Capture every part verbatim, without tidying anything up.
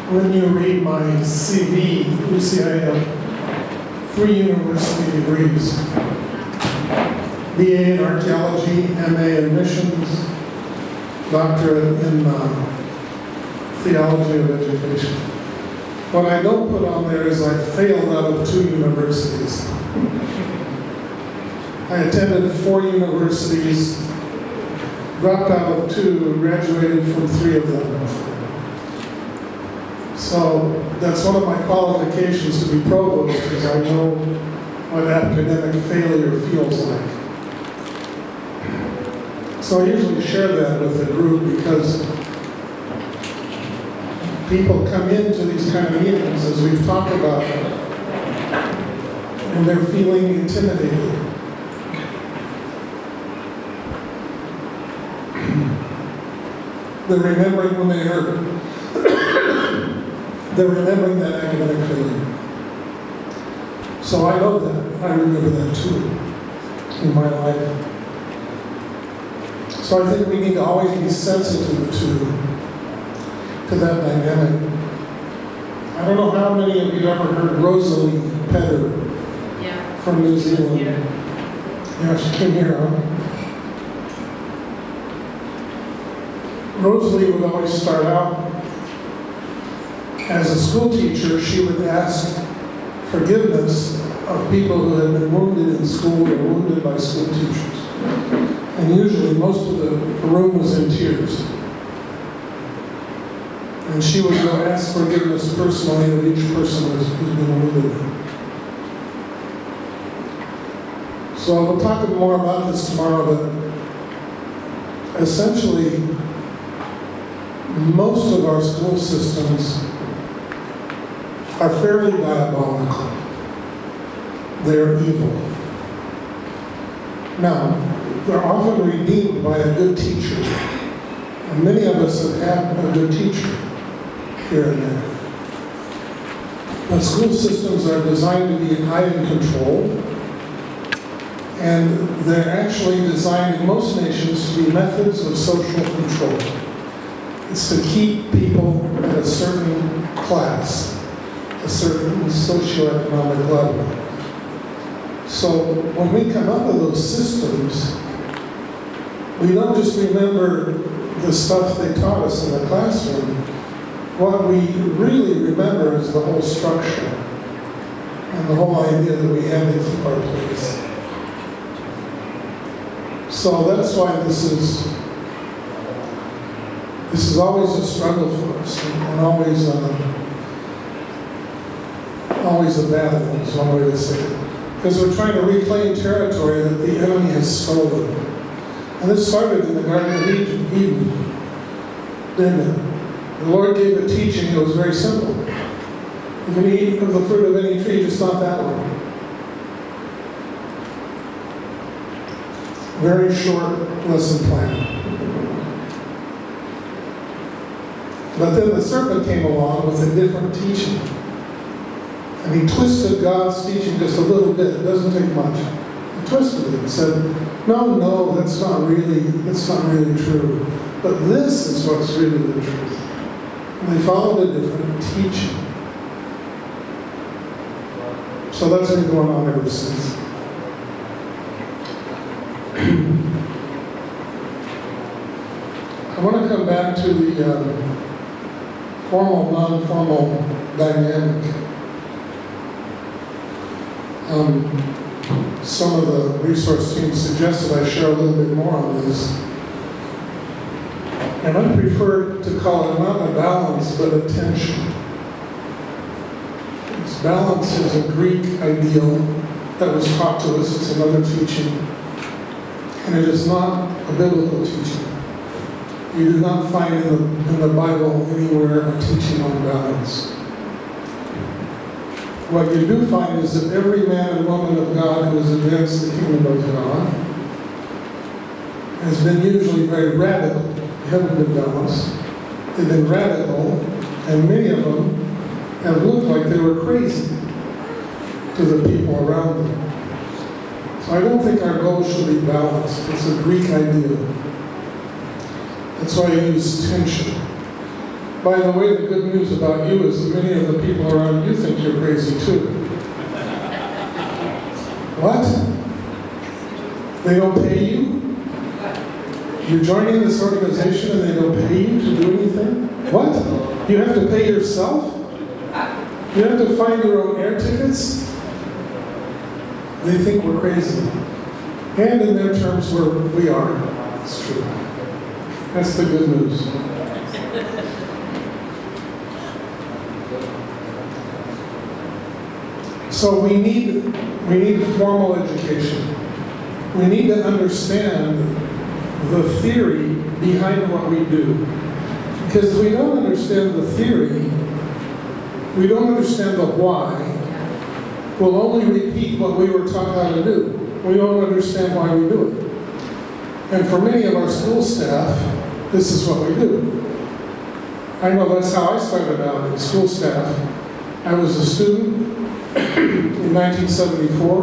when you read my C V, you see I have three university degrees. B A in archaeology, M A in missions, doctorate in uh, theology of education. What I don't put on there is I failed out of two universities. I attended four universities, dropped out of two, graduated from three of them. So that's one of my qualifications to be provost, because I know what academic failure feels like. So I usually share that with the group because people come into these kind of meetings, as we've talked about, and they're feeling intimidated. They're remembering when they heard. They're remembering that academic failure. So I know that. I remember that too in my life. So I think we need to always be sensitive to, to that dynamic. I don't know how many of you ever heard Rosalie Pedder yeah. from New Zealand. Yeah, yeah she came here, huh? Rosalie would always start out as a school teacher. She would ask forgiveness of people who had been wounded in school or wounded by school teachers. And usually most of the room was in tears. And she would go ask forgiveness personally of each person who's been wounded. So we'll talk more about this tomorrow, but essentially, most of our school systems are fairly diabolical. They're evil. Now, they're often redeemed by a good teacher. And many of us have had a good teacher here and there. But school systems are designed to be high in control. And they're actually designed in most nations to be methods of social control. It's to keep people at a certain class, a certain socioeconomic level. So when we come up with those systems, we don't just remember the stuff they taught us in the classroom. What we really remember is the whole structure and the whole idea that we had to keep our place. So that's why this is This is always a struggle for us, and always, uh, always a battle, is one way to say it. Because we're trying to reclaim territory that the enemy has stolen. And this started in the Garden of Eden, didn't it? The Lord gave a teaching that was very simple. You can eat of the fruit of any tree, just not that one. Very short lesson plan. But then the serpent came along with a different teaching. And he twisted God's teaching just a little bit. It doesn't take much. He twisted it and said, no, no, that's not really, that's not really true. But this is what's really the truth. And they followed a different teaching. So that's been going on ever since. I want to come back to the um, formal, non-formal dynamic. Um, some of the resource teams suggested I share a little bit more on this. And I prefer to call it not a balance, but a tension. This balance is a Greek ideal that was taught to us. It's another teaching. And it is not a biblical teaching. You do not find in the, in the Bible anywhere a teaching on balance. What you do find is that every man and woman of God who has advanced the kingdom of God has been usually very radical. They haven't been balanced. They've been radical, and many of them have looked like they were crazy to the people around them. So I don't think our goal should be balanced. It's a Greek ideal. That's why I use tension. By the way, the good news about you is that many of the people around you think you're crazy too. What? They don't pay you? You're joining this organization and they don't pay you to do anything? What? You have to pay yourself? You have to find your own air tickets? They think we're crazy. And in their terms, we're, we are. It's true. That's the good news. So we need, we need formal education. We need to understand the theory behind what we do. Because if we don't understand the theory, we don't understand the why, we'll only repeat what we were taught how to do. We don't understand why we do it. And for many of our school staff, this is what we do. I know that's how I started out in school staff. I was a student in nineteen seventy-four,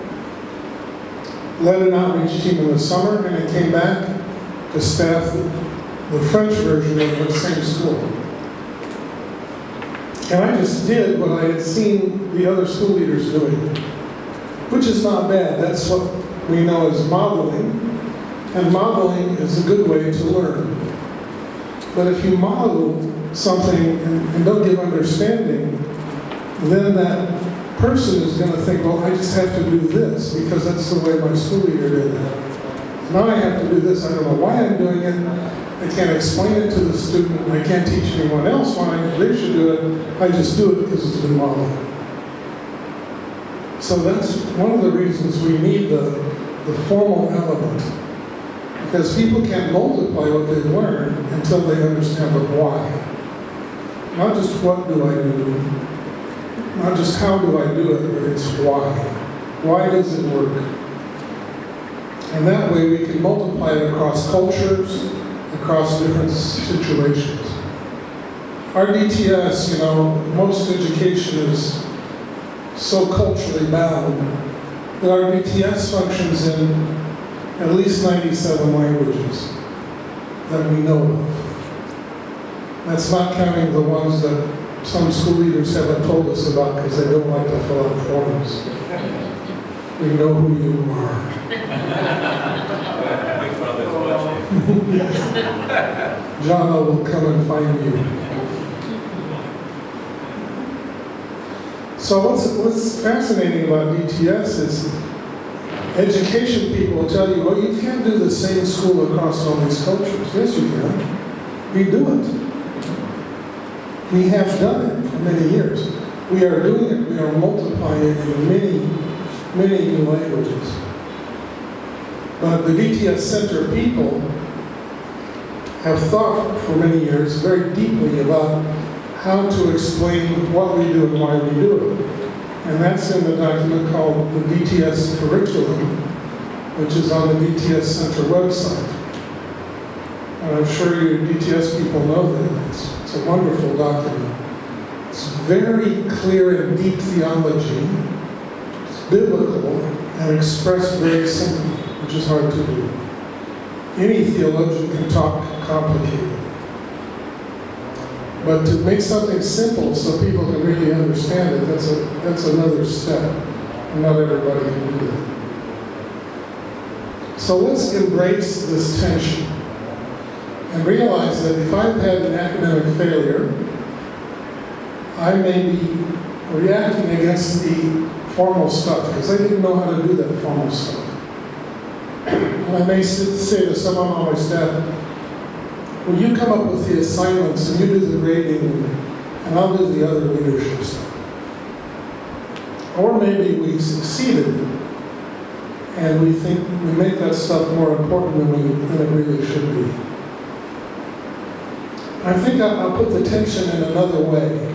led an outreach team in the summer, and I came back to staff the, the French version of the same school. And I just did what I had seen the other school leaders doing, which is not bad. That's what we know as modeling. And modeling is a good way to learn. But if you model something and, and don't give understanding, then that person is going to think, well, I just have to do this because that's the way my school leader did it. Now I have to do this. I don't know why I'm doing it. I can't explain it to the student. I can't teach anyone else why they should do it. I just do it because it's been modeled. So that's one of the reasons we need the, the formal element. Because people can't multiply what they've learned until they understand the why. Not just what do I do, not just how do I do it, but it's why. Why does it work? And that way we can multiply it across cultures, across different situations. Our D T S, you know, most education is so culturally bound that our D T S functions in at least ninety-seven languages that we know of. That's not counting the ones that some school leaders haven't told us about because they don't like to fill out forms. We know who you are. Yes. John will come and find you. So what's, what's fascinating about D T S is education people will tell you, well, you can't do the same school across all these cultures. Yes, you can. We do it. We have done it for many years. We are doing it. We are multiplying it in many, many new languages. But the D T S Center people have thought for many years very deeply about how to explain what we do and why we do it. And that's in the document called the D T S Curriculum, which is on the D T S Center website. And I'm sure you D T S people know that. It's, it's a wonderful document. It's very clear and deep theology. It's biblical and expressed very simply, which is hard to do. Any theologian can talk complicated. But to make something simple so people can really understand it, that's, a, that's another step. And not everybody can do that. So let's embrace this tension and realize that if I've had an academic failure, I may be reacting against the formal stuff because I didn't know how to do that formal stuff. And I may say to someone on my staff, will you come up with the assignments and you do the grading and I'll do the other leadership stuff. Or maybe we succeeded and we think we make that stuff more important than, we, than it really should be. I think I'll, I'll put the tension in another way.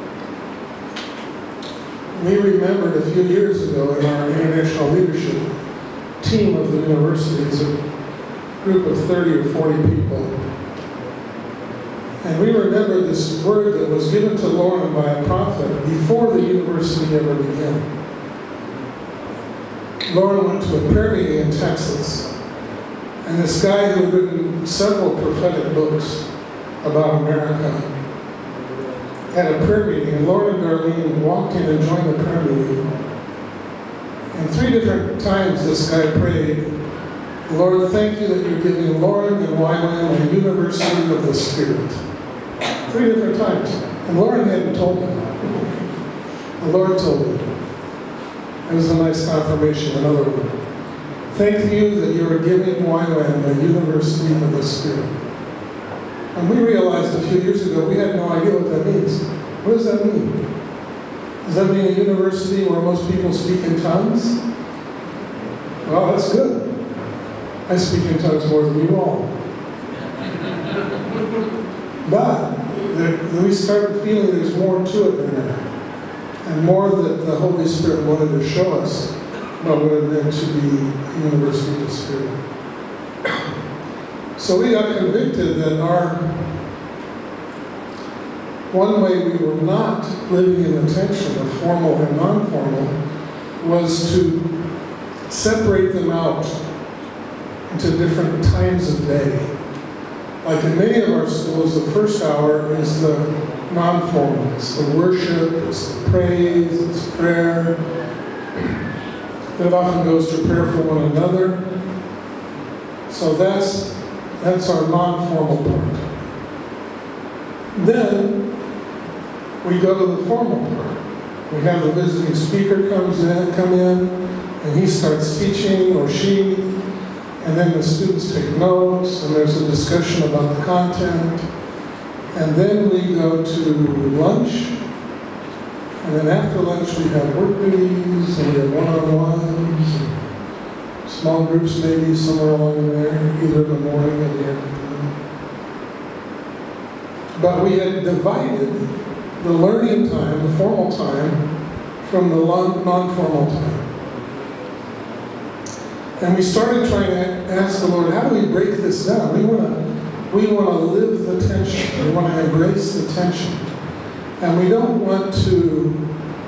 We remembered a few years ago in our international leadership team of the university, it's a group of thirty or forty people. And we remember this word that was given to Lauren by a prophet before the university ever began. Lauren went to a prayer meeting in Texas, and this guy who had written several prophetic books about America at a prayer meeting, and Lauren and Darlene walked in and joined the prayer meeting. And three different times this guy prayed, Lord, thank you that you're giving Lauren and Y WAM a University of the Spirit. Three different times. And Lauren hadn't told him. The Lord told him. It was a nice confirmation, another one. Thank you that you are giving Y WAM a University of the Spirit. And we realized a few years ago we had no idea what that means. What does that mean? Does that mean a university where most people speak in tongues? Well, that's good. I speak in tongues more than you all. But there, we started feeling there's more to it than that. And more that the Holy Spirit wanted to show us about what it meant to be a University of the Spirit. So we got convicted that our one way we were not living in the tension of formal and non-formal was to separate them out into different times of day. Like in many of our schools, the first hour is the non-formal. It's the worship, it's the praise, it's prayer. It often goes to prayer for one another. So that's, that's our non-formal part. Then we go to the formal part. We have the visiting speaker comes in, come in, and he starts teaching, or she, and then the students take notes, and there's a discussion about the content. And then we go to lunch, and then after lunch we have work duties, and we have one-on-ones, and small groups maybe somewhere along in there, either in the morning or the afternoon. But we had divided the learning time, the formal time, from the non-formal time. And we started trying to ask the Lord, how do we break this down? We want to we want to live the tension. We want to embrace the tension. And we don't want to,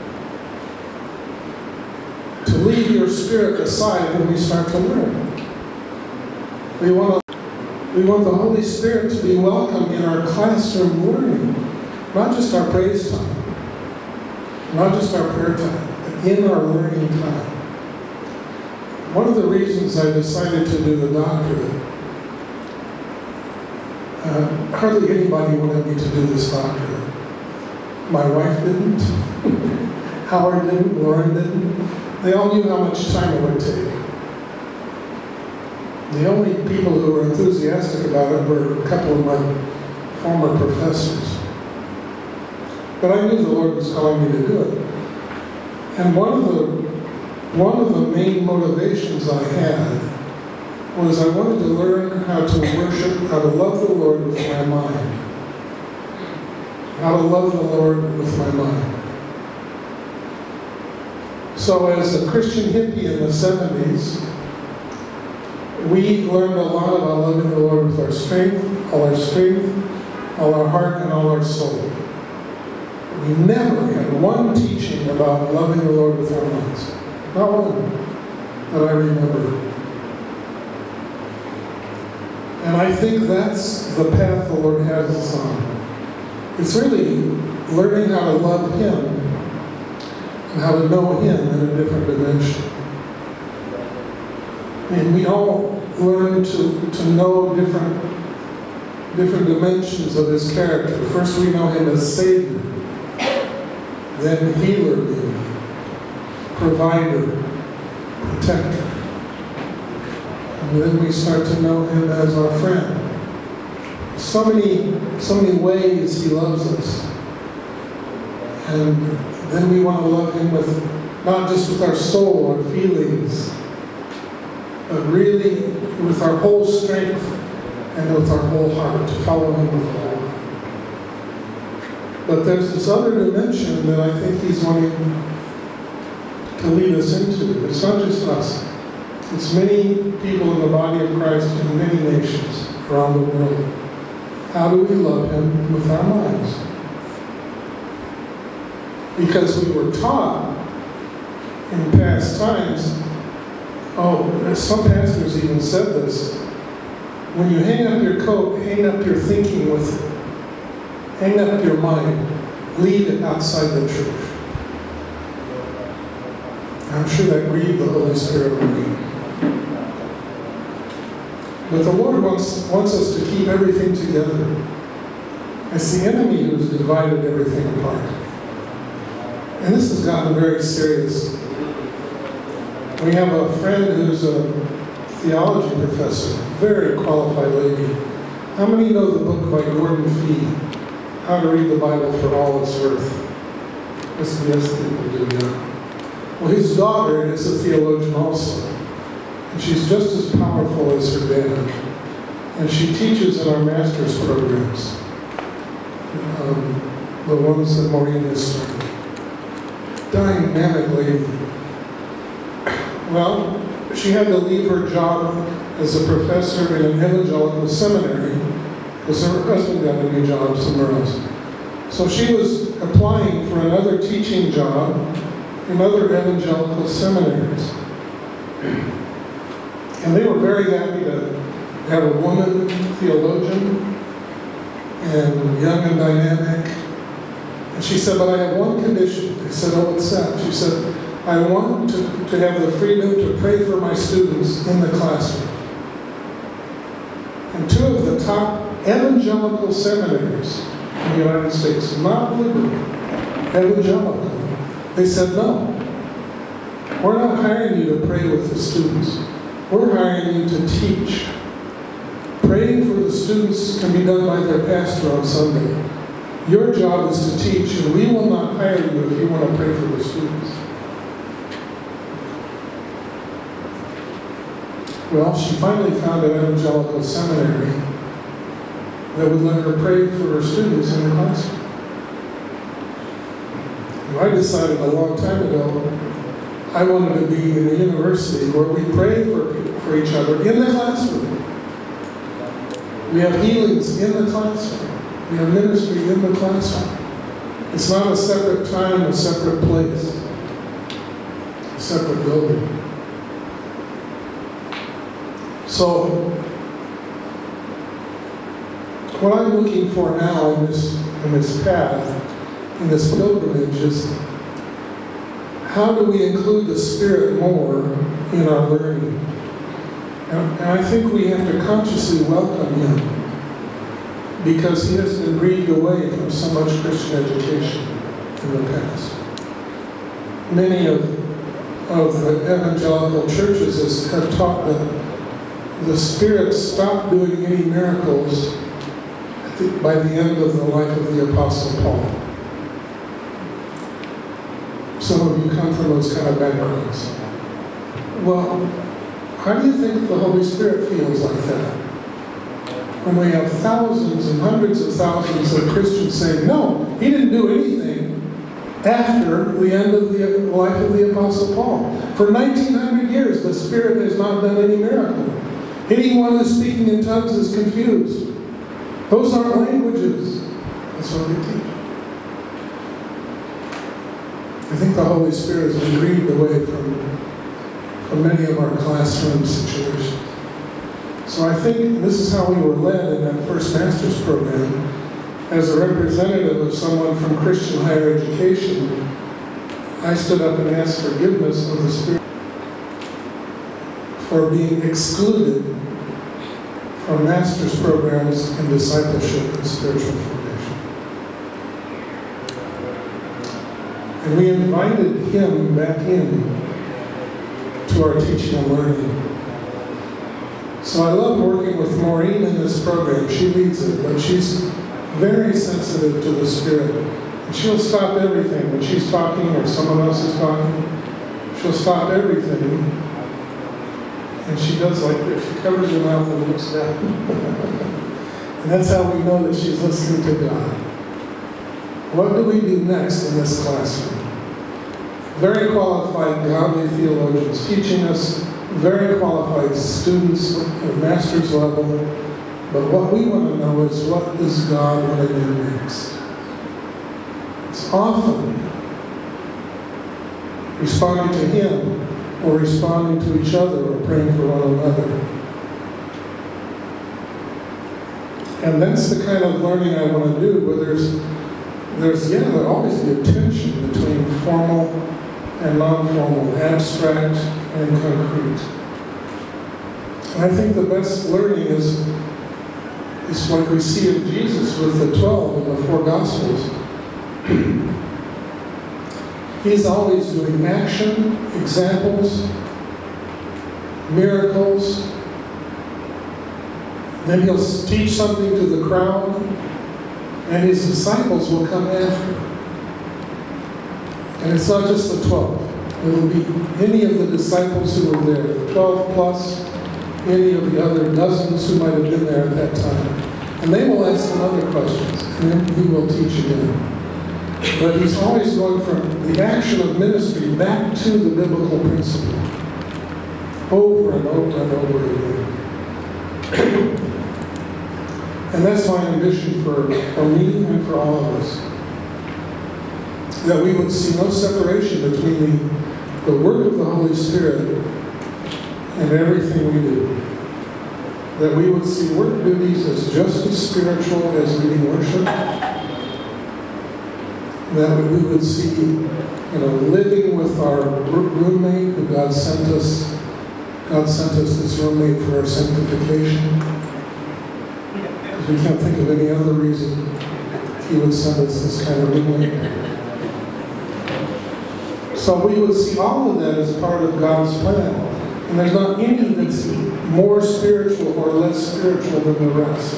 to leave your spirit aside when we start to learn. We want to, we want the Holy Spirit to be welcome in our classroom learning. Not just our praise time, not just our prayer time, but in our learning time. One of the reasons I decided to do the doctorate, uh, hardly anybody wanted me to do this doctorate. My wife didn't, Howard didn't, Lauren didn't. They all knew how much time it would take. The only people who were enthusiastic about it were a couple of my former professors. But I knew the Lord was calling me to do it. And one of the one of the main motivations I had was I wanted to learn how to worship, how to love the Lord with my mind. How to love the Lord with my mind. So as a Christian hippie in the seventies, we learned a lot about loving the Lord with our strength, all our strength, all our heart, and all our soul. We never had one teaching about loving the Lord with our minds. Not one that I remember. And I think that's the path the Lord has us on. It's really learning how to love Him and how to know Him in a different dimension. I mean, we all learn to, to know different, different dimensions of His character. First we know Him as Savior, then Healer, maybe, Provider, Protector. And then we start to know Him as our friend. So many, so many ways He loves us. And then we want to love Him with, not just with our soul or feelings, but really with our whole strength and with our whole heart, to follow Him with all our heart. But there's this other dimension that I think He's wanting to lead us into. It's not just us. It's many people in the body of Christ in many nations around the world. How do we love Him with our minds? Because we were taught in past times, oh, some pastors even said this, when you hang up your coat, hang up your thinking with it. Hang up your mind. leave it outside the church. I'm sure that grieved the Holy Spirit of me. But the Lord wants, wants us to keep everything together. It's the enemy who's divided everything apart. And this has gotten very serious. We have a friend who's a theology professor, very qualified lady. How many know the book by Gordon Fee, How to Read the Bible for All It's Worth? S B S people do, yeah. Well, his daughter is a theologian also. And she's just as powerful as her dad. And she teaches in our master's programs. Um, the ones that Maureen has started. Dynamic lady. Well, she had to leave her job as a professor in an evangelical seminary because her husband got a new job somewhere else. So she was applying for another teaching job in other evangelical seminaries. And they were very happy to have a woman theologian and young and dynamic. And she said, but I have one condition. I said, oh, what's that? She said, I want to, to have the freedom to pray for my students in the classroom. And two of the top evangelical seminaries in the United States, not liberal, evangelical, they said, no, we're not hiring you to pray with the students. We're hiring you to teach. Praying for the students can be done by their pastor on Sunday. Your job is to teach, and we will not hire you if you want to pray for the students. Well, she finally found an evangelical seminary that would let her pray for her students in the classroom. And I decided a long time ago I wanted to be in a university where we pray for, for each other in the classroom. We have healings in the classroom. We have ministry in the classroom. It's not a separate time, a separate place, a separate building. So, what I'm looking for now in this, in this path, in this pilgrimage, is how do we include the Spirit more in our learning? And, and I think we have to consciously welcome Him, because He has been breathed away from so much Christian education in the past. Many of, of the evangelical churches has, have taught that the Spirit stopped doing any miracles at the, by the end of the life of the Apostle Paul. Some of you come from those kind of backgrounds. Well, how do you think the Holy Spirit feels like that? When we have thousands and hundreds of thousands of Christians saying, no, he didn't do anything after the end of the life of the Apostle Paul. For nineteen hundred years, the Spirit has not done any miracle. Anyone who's speaking in tongues is confused. Those aren't languages. That's what they teach. I think the Holy Spirit has been grieved away from, from many of our classroom situations. So I think this is how we were led in that first master's program. As a representative of someone from Christian higher education, I stood up and asked forgiveness of the Spirit for being excluded from master's programs in discipleship and spiritual formation. And we invited him back in to our teaching and learning. So I love working with Maureen in this program. She leads it, but she's very sensitive to the Spirit. And she'll stop everything when she's talking or someone else is talking. She'll stop everything. And she does like this. She covers her mouth and looks down. And that's how we know that she's listening to God. What do we do next in this classroom? Very qualified godly theologians teaching us, very qualified students at master's level. But what we want to know is, what does God want to do next? It's often responding to Him, or responding to each other, or praying for one another. And that's the kind of learning I want to do, where there's, there's, yeah, there'll always be a tension between formal and non-formal, abstract and concrete. And I think the best learning is, is like we see in Jesus with the twelve in the four Gospels. He's always doing action, examples, miracles. Then he'll teach something to the crowd, and his disciples will come after. And it's not just the twelve. It'll be any of the disciples who were there, the twelve plus any of the other dozens who might have been there at that time. And they will ask him other questions, and then he will teach again. But he's always going from the action of ministry back to the biblical principle, over and over and over again. And that's my ambition for, for me and for all of us. That we would see no separation between the, the work of the Holy Spirit and everything we do. That we would see work duties as just as spiritual as leading worship. That we would see, you know, living with our roommate who God sent us. God sent us this roommate for our sanctification. Because we can't think of any other reason He would send us this kind of roommate. So we would see all of that as part of God's plan. And there's not any that's more spiritual or less spiritual than the rest.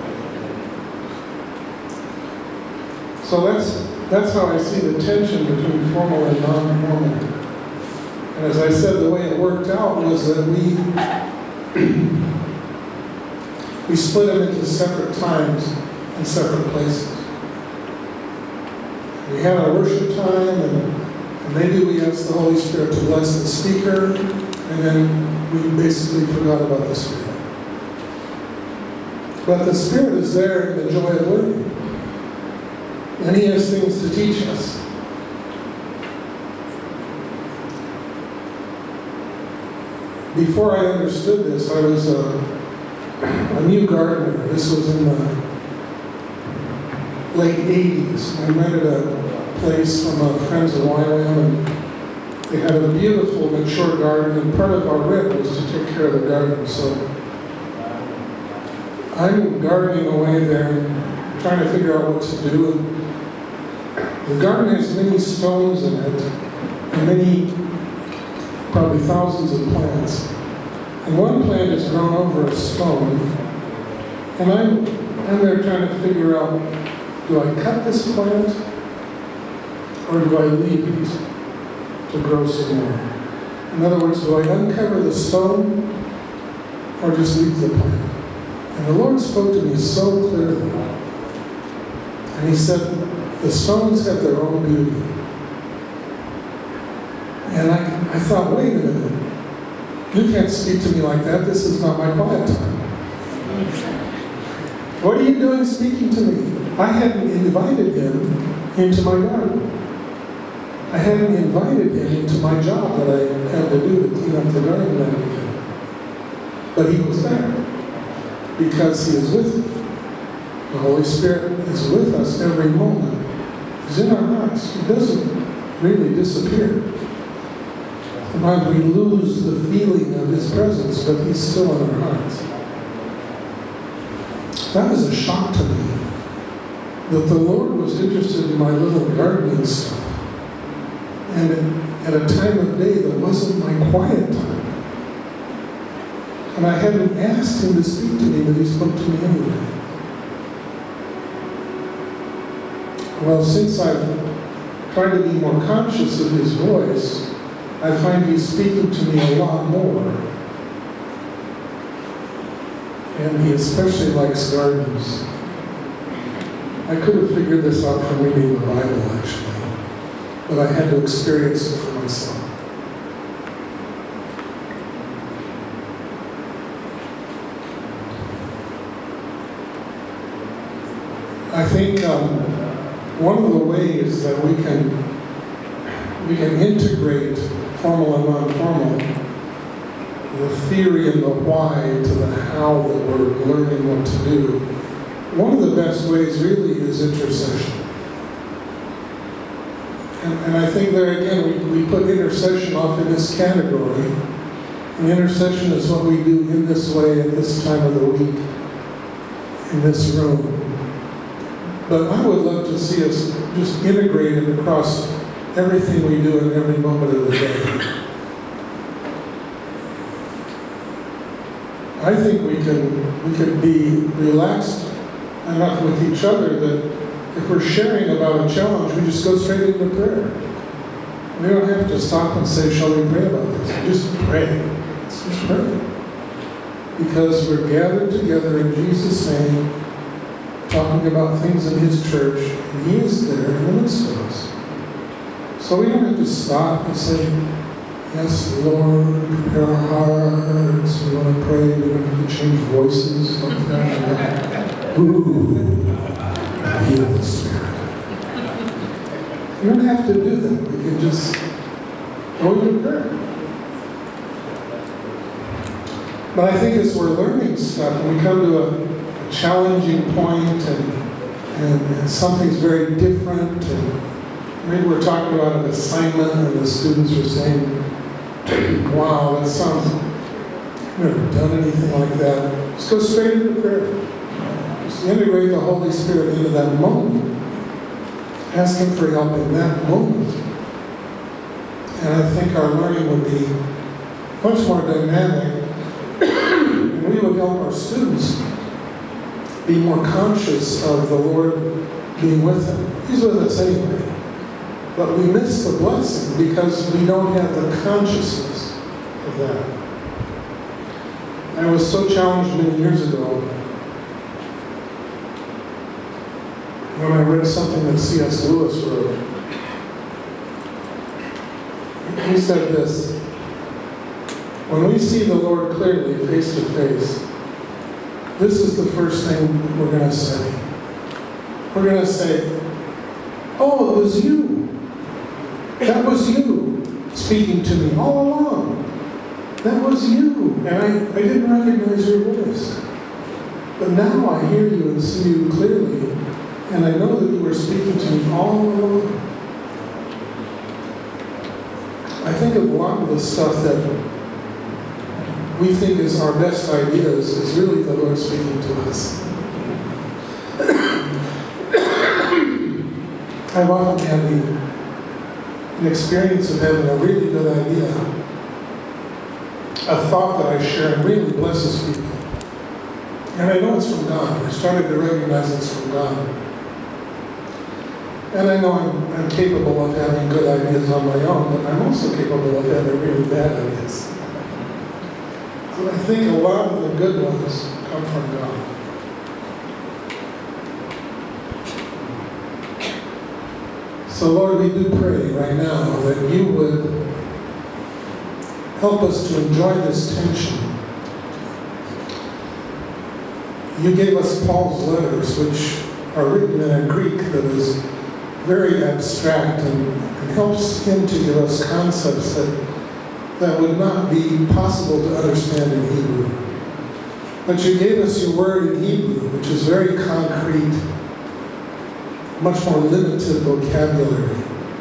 So that's that's how I see the tension between formal and non-formal. And as I said, the way it worked out was that we we split them into separate times and separate places. We had our worship time, and, and maybe we asked the Holy Spirit to bless the speaker, and then we basically forgot about the Spirit. But the Spirit is there in the joy of learning. And He has things to teach us. Before I understood this, I was a, a new gardener. This was in the late eighties. I rented a place from a friends of Y W A M, and they had a beautiful mature garden, and part of our rent was to take care of the garden. So I'm gardening away there, and trying to figure out what to do. And the garden has many stones in it, and many, probably thousands of plants. And one plant has grown over a stone, and I'm, I'm there trying to figure out, do I cut this plant, or do I leave it to grow some more? In other words, do I uncover the stone, or just leave the plant? And the Lord spoke to me so clearly, and He said, the stones have their own beauty. And I, I thought, wait a minute. You can't speak to me like that. This is not my quiet time. What are you doing speaking to me? I hadn't invited him into my garden. I hadn't invited him into my job that I had to do to clean up the garden that weekend. But he was there because he is with me. The Holy Spirit is with us every moment. He's in our hearts. He doesn't really disappear. Sometimes we lose the feeling of His presence, but He's still in our hearts. That was a shock to me, that the Lord was interested in my little gardening stuff. And at a time of day that wasn't my quiet time. And I hadn't asked Him to speak to me, but He spoke to me anyway. Well, since I've tried to be more conscious of His voice, I find He's speaking to me a lot more. And He especially likes gardens. I could have figured this out from reading the Bible, actually, but I had to experience it for myself. I think um, one of the ways that we can we can integrate formal and non-formal, the theory and the why to the how that we're learning what to do, one of the best ways really is intercession. And, and I think there again, we, we put intercession off in this category. And intercession is what we do in this way at this time of the week, in this room. But I would love to see us just integrated across everything we do in every moment of the day. I think we can we can be relaxed enough with each other that if we're sharing about a challenge, we just go straight into prayer. We don't have to stop and say, shall we pray about this? Just pray. Let's just pray. Because we're gathered together in Jesus' name, talking about things in His church, and He is there in the midst of us. So we don't have to stop and say, yes, Lord, prepare our hearts. We want to pray. We don't have to change voices like that. Ooh, heal the Spirit. You don't have to do that. We can just go into prayer. But I think as we're learning stuff, and we come to a, a challenging point, and, and, and something's very different, and maybe we're talking about an assignment, and the students are saying, wow, that sounds, I've never done anything like that. Just go straight into prayer. Just integrate the Holy Spirit into that moment. Ask Him for help in that moment. And I think our learning would be much more dynamic, and we would help our students be more conscious of the Lord being with them. He's with us anyway. But we miss the blessing because we don't have the consciousness of that. I was so challenged many years ago when I read something that C S Lewis wrote. He said this: when we see the Lord clearly, face to face, this is the first thing we're going to say. We're going to say, oh, it was you. That was you speaking to me all along. That was you. And I, I didn't recognize your voice. But now I hear you and see you clearly. And I know that you were speaking to me all along. I think of a lot of the stuff that we think is our best ideas is really the Lord speaking to us. I've often had the an experience of having a really good idea, a thought that I share and really blesses people. And I know it's from God. I started to recognize it's from God. And I know I'm, I'm capable of having good ideas on my own, but I'm also capable of having really bad ideas. So I think a lot of the good ones come from God. So Lord, we do pray right now that you would help us to enjoy this tension. You gave us Paul's letters, which are written in a Greek that is very abstract and, and helps him to give us concepts that, that would not be possible to understand in Hebrew. But you gave us your word in Hebrew, which is very concrete, much more limited vocabulary.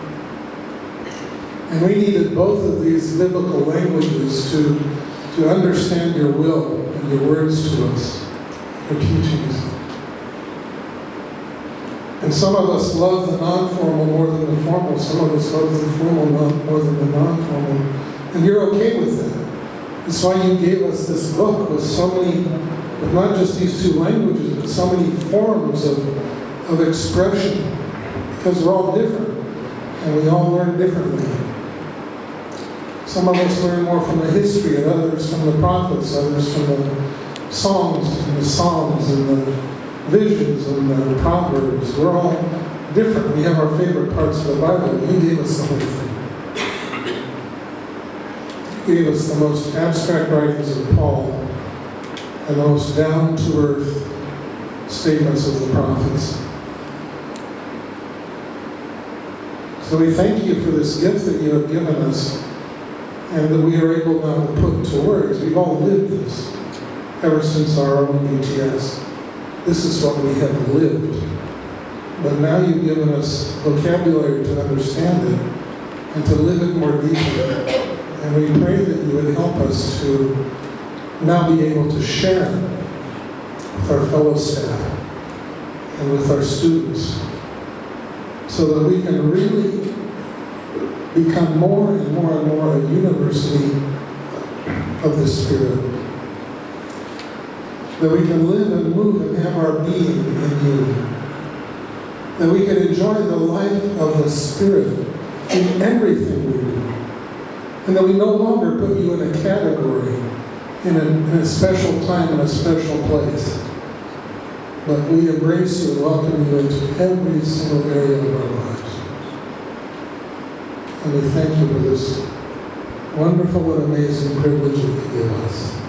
And we needed both of these biblical languages to, to understand your will and your words to us, your teachings. And some of us love the non-formal more than the formal. Some of us love the formal more than the non-formal. And you're okay with that. That's why you gave us this book with so many, with not just these two languages, but so many forms of of expression, because we're all different and we all learn differently. Some of us learn more from the history and others from the prophets, others from the songs and the psalms and the visions and the proverbs. We're all different. We have our favorite parts of the Bible. You gave us the whole thing. You gave us the most abstract writings of Paul and the most down-to-earth statements of the prophets. So we thank you for this gift that you have given us and that we are able now to put to words. We've all lived this ever since our own B T S. This is what we have lived. but now you've given us vocabulary to understand it and to live it more deeply. And we pray that you would help us to now be able to share it with our fellow staff and with our students, so that we can really become more and more and more a university of the Spirit. That we can live and move and have our being in you. That we can enjoy the life of the Spirit in everything we do. And that we no longer put you in a category, in a, in a special time, in a special place. But we embrace you and welcome you into every single area of our lives. And we thank you for this wonderful and amazing privilege that you give us.